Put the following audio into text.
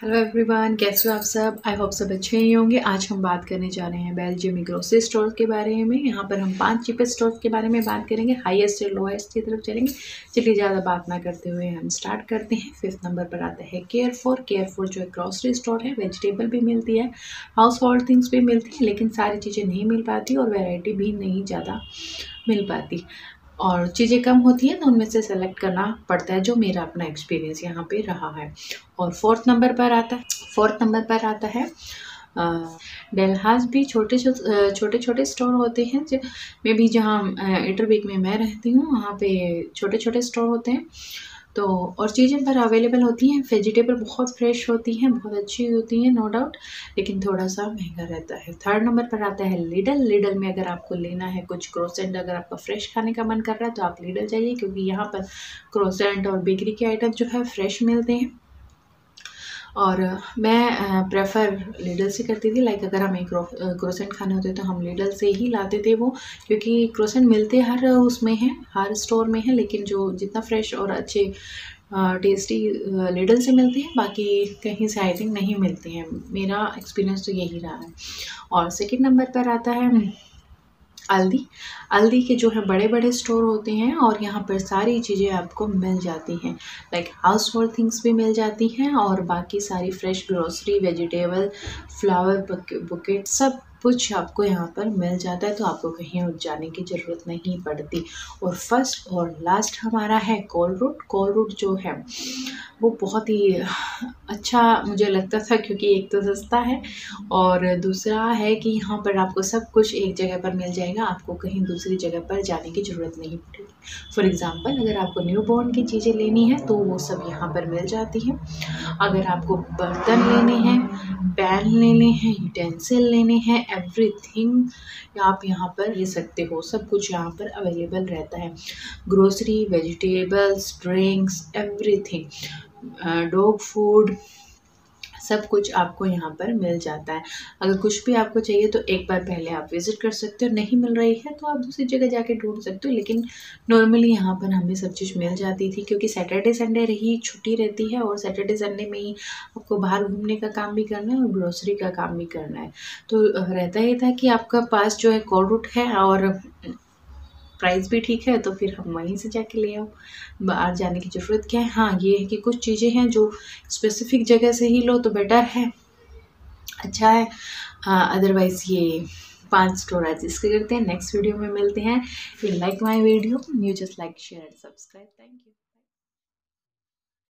Hello everyone, कैसे हो आप सब। आई होप सब अच्छे ही होंगे। आज हम बात करने जा रहे हैं बेल्जियम ग्रोसरी स्टोर के बारे में। यहाँ पर हम 5 चीपेस्ट स्टोर के बारे में बात करेंगे, हाईएस्ट से लोएस्ट की तरफ चलेंगे। चलिए ज़्यादा बात ना करते हुए हम स्टार्ट करते हैं। 5th नंबर पर आता है केयर4 जो एक ग्रोसरी स्टोर है। वेजिटेबल भी मिलती है, हाउस होल्ड थिंग्स भी मिलती है, लेकिन सारी चीज़ें नहीं मिल पाती और वेराइटी भी नहीं ज़्यादा मिल पाती और चीज़ें कम होती हैं, तो उनमें से सेलेक्ट करना पड़ता है, जो मेरा अपना एक्सपीरियंस यहाँ पे रहा है। और फोर्थ नंबर पर आता है डेलहास भी छोटे छोटे स्टोर होते हैं। में भी जहाँ इंटरवीक में मैं रहती हूँ, वहाँ पे छोटे छोटे स्टोर होते हैं। तो और चीज़ें पर अवेलेबल होती हैं। वेजिटेबल बहुत फ्रेश होती हैं, बहुत अच्छी होती हैं, नो डाउट, लेकिन थोड़ा सा महंगा रहता है। 3rd नंबर पर आता है लिडल में अगर आपको लेना है कुछ क्रोसेंट, अगर आपका फ्रेश खाने का मन कर रहा है तो आप लिडल जाइए, क्योंकि यहाँ पर क्रोसेंट और बेकरी के आइटम जो है फ्रेश मिलते हैं। और मैं प्रेफर लिडल से करती थी। लाइक अगर हमें क्रोसेंट खाने होते तो हम लिडल से ही लाते थे वो, क्योंकि क्रोसेंट मिलते हर उसमें हैं, हर स्टोर में है, लेकिन जो जितना फ्रेश और अच्छे टेस्टी लिडल से मिलते हैं, बाकी कहीं से आई थिंक नहीं मिलते हैं। मेरा एक्सपीरियंस तो यही रहा है। और 2nd नंबर पर आता है अल्दी के जो है बड़े बड़े स्टोर होते हैं, और यहाँ पर सारी चीज़ें आपको मिल जाती हैं। लाइक हाउस होल्ड थिंग्स भी मिल जाती हैं, और बाकी सारी fresh grocery, vegetable, flower bouquet, सब कुछ आपको यहाँ पर मिल जाता है, तो आपको कहीं और जाने की ज़रूरत नहीं पड़ती। और फर्स्ट और लास्ट हमारा है कोलरूट जो है वो बहुत ही अच्छा मुझे लगता था, क्योंकि एक तो सस्ता है और दूसरा है कि यहाँ पर आपको सब कुछ एक जगह पर मिल जाएगा, आपको कहीं दूसरी जगह पर जाने की ज़रूरत नहीं पड़ेगी। फॉर एग्ज़ाम्पल, अगर आपको न्यू बॉर्न की चीज़ें लेनी है तो वो सब यहाँ पर मिल जाती हैं। अगर आपको बर्तन लेने हैं, पैन लेने हैं, यूटेंसिल लेने हैं, एवरीथिंग आप यहाँ पर ले सकते हो। सब कुछ यहाँ पर अवेलेबल रहता है। Grocery, vegetables, drinks, everything, dog food, सब कुछ आपको यहाँ पर मिल जाता है। अगर कुछ भी आपको चाहिए तो एक बार पहले आप विज़िट कर सकते हो, नहीं मिल रही है तो आप दूसरी जगह जाके ढूंढ सकते हो, लेकिन नॉर्मली यहाँ पर हमें सब चीज़ मिल जाती थी, क्योंकि सैटरडे संडे रही छुट्टी रहती है, और सैटरडे संडे में ही आपको बाहर घूमने का काम भी करना है और ग्रोसरी का काम भी करना है। तो रहता ही था कि आपका पास जो है कोलरूट है और प्राइस भी ठीक है, तो फिर हम वहीं से जाके ले आओ, बाहर जाने की ज़रूरत क्या है। हाँ, ये है कि कुछ चीज़ें हैं जो स्पेसिफिक जगह से ही लो तो बेटर है, अच्छा है। अदरवाइज़ ये 5 स्टोर आज इसके करते हैं। नेक्स्ट वीडियो में मिलते हैं। You like my video, you just like, share and subscribe. Thank you.